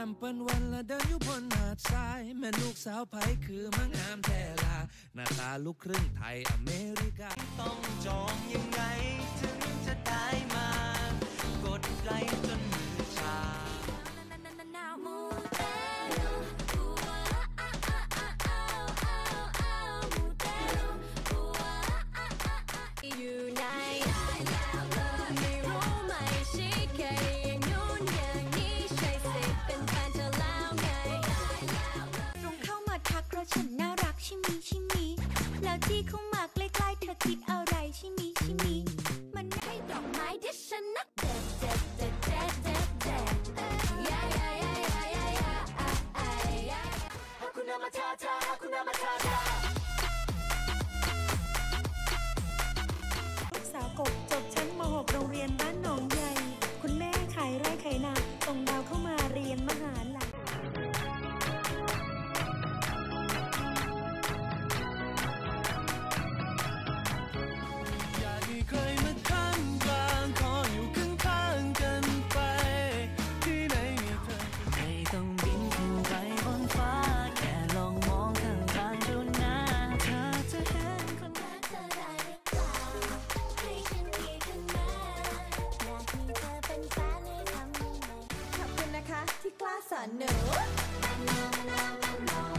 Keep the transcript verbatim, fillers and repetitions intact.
มเปิ้นวันละเดินอยู่บนหาดทรายแม่ลูกสาวไผคือมังงามแท้ลาหน้าตาลูกครึ่งไทยอเมริกาต้องจองยังไงถึงจะได้มากดไลค์จนมือชาอยู่ไหนไม่รู้ไหมชิคกี้อย่างนู้นอย่างนี้ใช่สิเป็นแฟนเธอแล้วไงตรงเข้ามาทักเพราะฉันน่ารักใช่มีใช่มีแล้วที่เข้ามาใกล้ๆเธอคิดอะไรใช่มีใช่มีมันให้ดอกไม้ดิฉันนักเด็ดเด็ดเด็ดเด็ดเด็ดเด็ดยายายายายายาฮาคุนามาทาทาฮาคุนามาทาทาสาวกบจบชั้นม หก โรงเรียนบ้านหนองใหญ่คุณแม่ขายไร่ขายนาส่งดาวเข้ามาเรียนมหาลัยอยากให้ใครมาข้างกลางขออยู่ข้างๆกันไปที่ไหนมีเธอไม่ต้องบินขึ้นไปบนฟ้าแค่ลองมองข้างทางดูนะเธอจะเห็นคนรักเธอได้หรือเปล่าให้ฉันมีขึ้นมาอยากมีเธอเป็นแฟนให้ทำยังไงขอบคุณนะคะที่กล้าสอนหนู